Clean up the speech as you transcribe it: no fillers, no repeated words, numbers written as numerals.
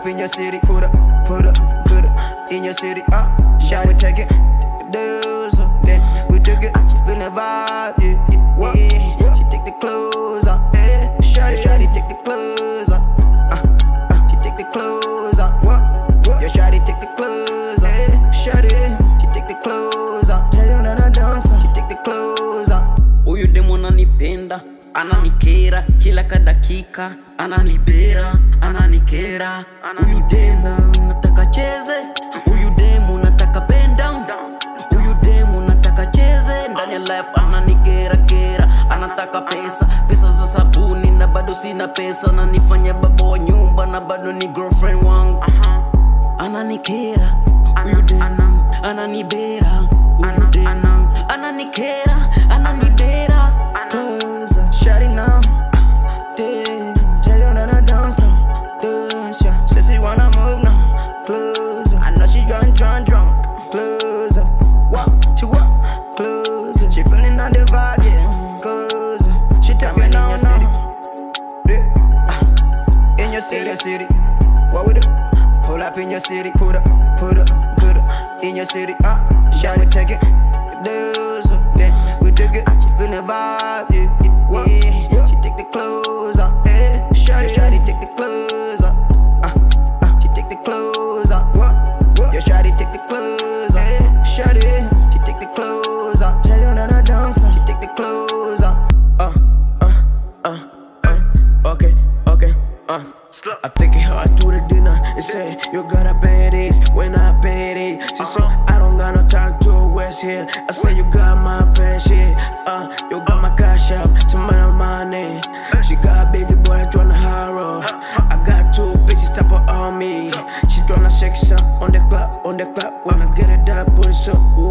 in your city, put up in your city. Shall we take it? Those, then we took it. She feelin' vibe, yeah. She take the clothes off, yeah. Shawty take the clothes off. She take the clothes off. What? Yeah, shawty take the clothes off. Yeah, shawty, she take the clothes off. She take the clothes off. Huyu demu ananipenda, ananikera kila dakika, ananibera, ananikenda. Huyu demu nataka cheze, huyu demu nataka bend down, huyu demu nataka cheze. Ndani ya life ananikera kera, anataka pesa za sabuni na bado sina pesa. Ananifanya baba wa nyumba na bado ni girlfriend wangu. Ananikera, huyu demu ananibera, huyu demu ananikera, ananibera. Closer, shawty now. Tell you that I dance now. Says she wanna move now. Closer, I know she drunk. Closer, she walk. Closer, she feeling on the vibe, yeah. Closer, she tell me no. Yeah. In your city, what we do? Pull up in your city, put up in your city. Shall we take it? Those, then we took it. She feeling vibe, yeah. She take the clothes off, yeah. Shawty take the clothes off. She take the clothes off. What? Yeah, shawty take the clothes off. Yeah, shawty, she take the clothes off. She take the clothes off. Okay. I take it out to the dinner and say, you gotta pay this when I pay it. She said, I don't got no time to waste here. I say, you got my passion, you got my cash up, some money. She got a biggie boy tryna hurl. I got two bitches top on me. She tryna shake some on the clock. When I get it up, put it up.